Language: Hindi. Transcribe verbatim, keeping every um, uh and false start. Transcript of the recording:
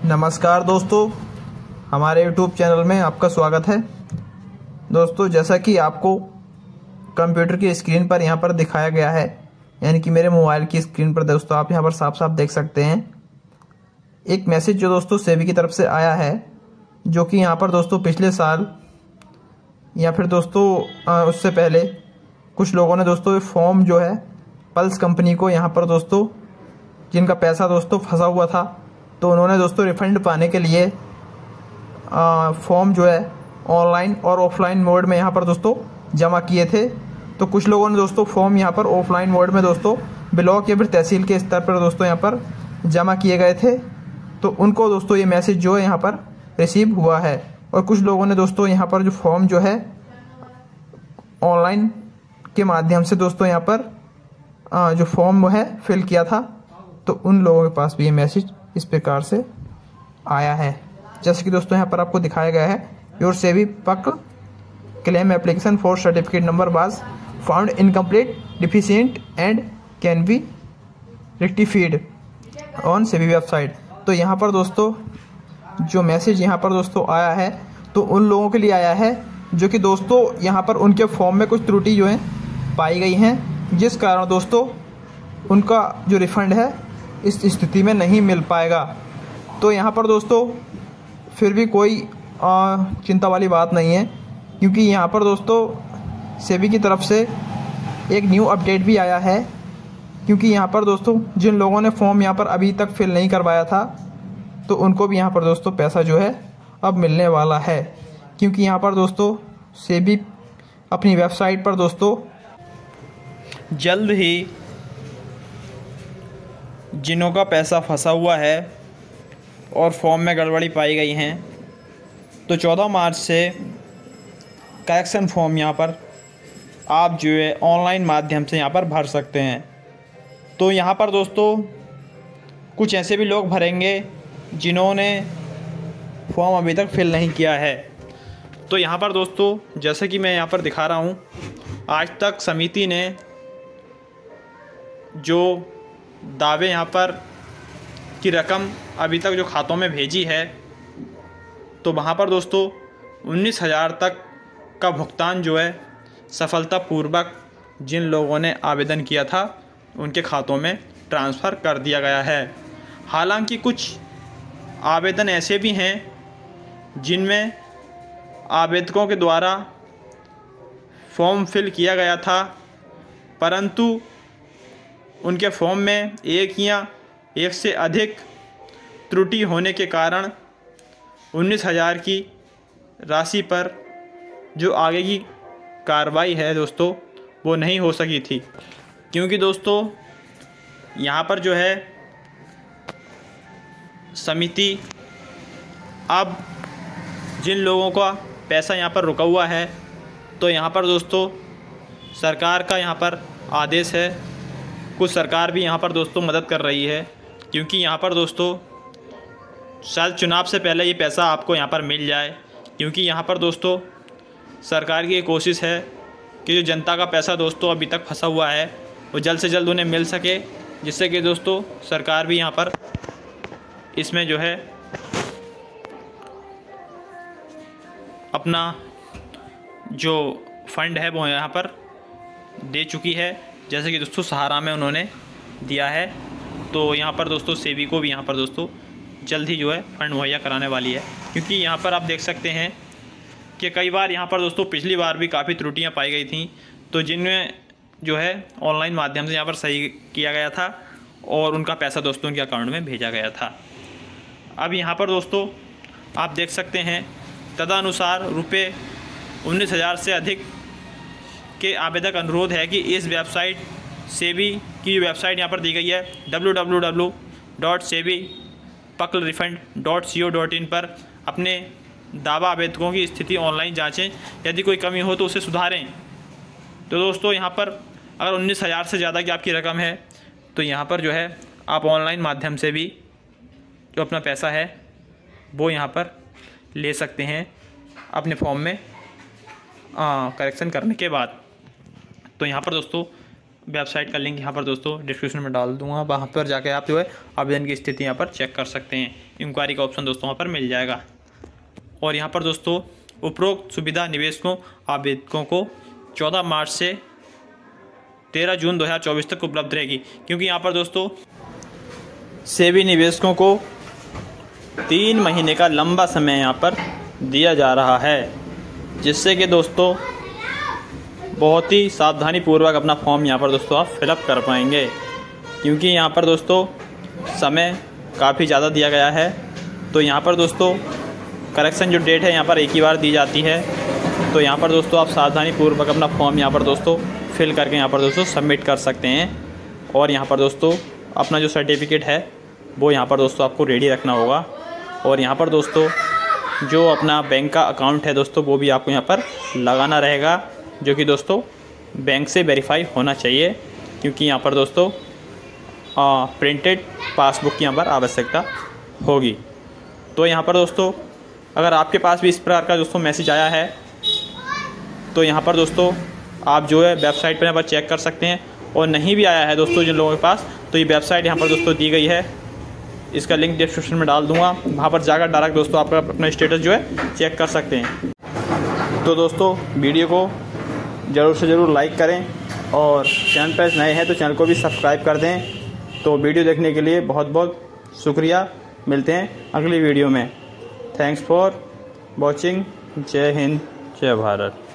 नमस्कार दोस्तों, हमारे यूट्यूब चैनल में आपका स्वागत है। दोस्तों, जैसा कि आपको कंप्यूटर की स्क्रीन पर यहाँ पर दिखाया गया है, यानी कि मेरे मोबाइल की स्क्रीन पर दोस्तों आप यहाँ पर साफ साफ देख सकते हैं एक मैसेज जो दोस्तों सेबी की तरफ से आया है, जो कि यहाँ पर दोस्तों पिछले साल या फिर दोस्तों उससे पहले कुछ लोगों ने दोस्तों फॉर्म जो है पल्स कंपनी को यहाँ पर दोस्तों जिनका पैसा दोस्तों फंसा हुआ था, तो उन्होंने दोस्तों रिफंड पाने के लिए फॉर्म जो है ऑनलाइन और ऑफलाइन मोड में यहाँ पर दोस्तों जमा किए थे। तो कुछ लोगों ने दोस्तों फॉर्म यहाँ पर ऑफलाइन मोड में दोस्तों ब्लॉक या फिर तहसील के स्तर पर दोस्तों यहाँ पर जमा किए गए थे, तो उनको दोस्तों ये मैसेज जो है यहाँ पर रिसीव हुआ है। और कुछ लोगों ने दोस्तों यहाँ पर जो फॉर्म जो है ऑनलाइन के माध्यम से दोस्तों यहाँ पर जो फॉर्म है फिल किया था, तो उन लोगों के पास भी ये मैसेज इस प्रकार से आया है। जैसे कि दोस्तों यहाँ पर आपको दिखाया गया है, योर सेबी पक claim application for certificate number was found incomplete deficient and can be rectified on SEBI website. तो यहाँ पर दोस्तों जो मैसेज यहाँ पर दोस्तों आया है, तो उन लोगों के लिए आया है जो कि दोस्तों यहाँ पर उनके फॉर्म में कुछ त्रुटि जो है पाई गई हैं, जिस कारण दोस्तों उनका जो रिफंड है इस स्थिति में नहीं मिल पाएगा। तो यहाँ पर दोस्तों फिर भी कोई आ, चिंता वाली बात नहीं है, क्योंकि यहाँ पर दोस्तों सेबी की तरफ से एक न्यू अपडेट भी आया है। क्योंकि यहाँ पर दोस्तों जिन लोगों ने फॉर्म यहाँ पर अभी तक फिल नहीं करवाया था, तो उनको भी यहाँ पर दोस्तों पैसा जो है अब मिलने वाला है। क्योंकि यहाँ पर दोस्तों सेबी अपनी वेबसाइट पर दोस्तों जल्द ही जिनों का पैसा फंसा हुआ है और फॉर्म में गड़बड़ी पाई गई हैं, तो चौदह मार्च से करेक्शन फॉर्म यहाँ पर आप जो है ऑनलाइन माध्यम से यहाँ पर भर सकते हैं। तो यहाँ पर दोस्तों कुछ ऐसे भी लोग भरेंगे जिन्होंने फॉर्म अभी तक फिल नहीं किया है। तो यहाँ पर दोस्तों जैसे कि मैं यहाँ पर दिखा रहा हूँ, आज तक समिति ने जो दावे यहाँ पर की रकम अभी तक जो खातों में भेजी है, तो वहाँ पर दोस्तों उन्नीस हज़ार तक का भुगतान जो है सफलतापूर्वक जिन लोगों ने आवेदन किया था उनके खातों में ट्रांसफ़र कर दिया गया है। हालांकि कुछ आवेदन ऐसे भी हैं जिनमें आवेदकों के द्वारा फॉर्म फिल किया गया था, परंतु उनके फॉर्म में एक या एक से अधिक त्रुटि होने के कारण उन्नीस हज़ार की राशि पर जो आगे की कार्रवाई है दोस्तों वो नहीं हो सकी थी। क्योंकि दोस्तों यहाँ पर जो है समिति अब जिन लोगों का पैसा यहाँ पर रुका हुआ है, तो यहाँ पर दोस्तों सरकार का यहाँ पर आदेश है, कुछ सरकार भी यहाँ पर दोस्तों मदद कर रही है। क्योंकि यहाँ पर दोस्तों शायद चुनाव से पहले ये पैसा आपको यहाँ पर मिल जाए, क्योंकि यहाँ पर दोस्तों सरकार की कोशिश है कि जो जनता का पैसा दोस्तों अभी तक फंसा हुआ है वो जल्द से जल्द उन्हें मिल सके, जिससे कि दोस्तों सरकार भी यहाँ पर इसमें जो है अपना जो फंड है वो यहाँ पर दे चुकी है। जैसे कि दोस्तों सहारा में उन्होंने दिया है, तो यहाँ पर दोस्तों सेबी को भी यहाँ पर दोस्तों जल्द ही जो है फंड मुहैया कराने वाली है। क्योंकि यहाँ पर आप देख सकते हैं कि कई बार यहाँ पर दोस्तों पिछली बार भी काफ़ी त्रुटियाँ पाई गई थी, तो जिनमें जो है ऑनलाइन माध्यम से यहाँ पर सही किया गया था और उनका पैसा दोस्तों उनके अकाउंट में भेजा गया था। अब यहाँ पर दोस्तों आप देख सकते हैं तदनुसार रुपये उन्नीस हज़ार से अधिक के आवेदक अनुरोध है कि इस वेबसाइट सेबी की वेबसाइट यहाँ पर दी गई है W W W dot SEBI PACL refund dot C O dot in पर अपने दावा आवेदकों की स्थिति ऑनलाइन जांचें, यदि कोई कमी हो तो उसे सुधारें। तो दोस्तों यहाँ पर अगर उन्नीस हज़ार से ज़्यादा की आपकी रकम है, तो यहाँ पर जो है आप ऑनलाइन माध्यम से भी जो अपना पैसा है वो यहाँ पर ले सकते हैं अपने फॉर्म में करेक्शन करने के बाद। तो यहाँ पर दोस्तों वेबसाइट का लिंक यहाँ पर दोस्तों डिस्क्रिप्शन में डाल दूंगा, वहाँ पर जाकर आप जो है आवेदन की स्थिति यहाँ पर चेक कर सकते हैं। इंक्वायरी का ऑप्शन दोस्तों वहाँ पर मिल जाएगा। और यहाँ पर दोस्तों उपरोक्त सुविधा निवेशकों आवेदकों को चौदह मार्च से तेरह जून दो हज़ार चौबीस तक उपलब्ध रहेगी, क्योंकि यहाँ पर दोस्तों सेबी निवेशकों को तीन महीने का लंबा समय यहाँ पर दिया जा रहा है, जिससे कि दोस्तों बहुत ही सावधानी पूर्वक अपना फॉर्म यहाँ पर दोस्तों आप फिलअप कर पाएंगे, क्योंकि यहाँ पर दोस्तों समय काफ़ी ज़्यादा दिया गया है। तो यहाँ पर दोस्तों करेक्शन जो डेट है यहाँ पर एक ही बार दी जाती है। तो यहाँ पर दोस्तों आप सावधानी पूर्वक अपना फॉर्म यहाँ पर दोस्तों फिल करके यहाँ पर दोस्तों सबमिट कर सकते हैं। और यहाँ पर दोस्तों अपना जो सर्टिफिकेट है वो यहाँ पर दोस्तों आपको रेडी रखना होगा। और यहाँ पर दोस्तों जो अपना बैंक का अकाउंट है दोस्तों वो भी आपको यहाँ पर लगाना रहेगा, जो कि दोस्तों बैंक से वेरीफाई होना चाहिए, क्योंकि यहाँ पर दोस्तों प्रिंटेड पासबुक की यहाँ पर आवश्यकता होगी। तो यहाँ पर दोस्तों अगर आपके पास भी इस प्रकार का दोस्तों मैसेज आया है तो यहाँ पर दोस्तों आप जो है वेबसाइट पर यहाँ पर चेक कर सकते हैं। और नहीं भी आया है दोस्तों जिन लोगों के पास, तो ये वेबसाइट यहाँ पर दोस्तों दी गई है, इसका लिंक डिस्क्रिप्शन में डाल दूंगा, वहाँ पर जाकर डायरेक्ट दोस्तों आप अपना स्टेटस जो है चेक कर सकते हैं। तो दोस्तों वीडियो को ज़रूर से ज़रूर लाइक करें और चैनल पर नए हैं तो चैनल को भी सब्सक्राइब कर दें। तो वीडियो देखने के लिए बहुत बहुत शुक्रिया। मिलते हैं अगली वीडियो में। Thanks for watching. जय हिंद, जय भारत।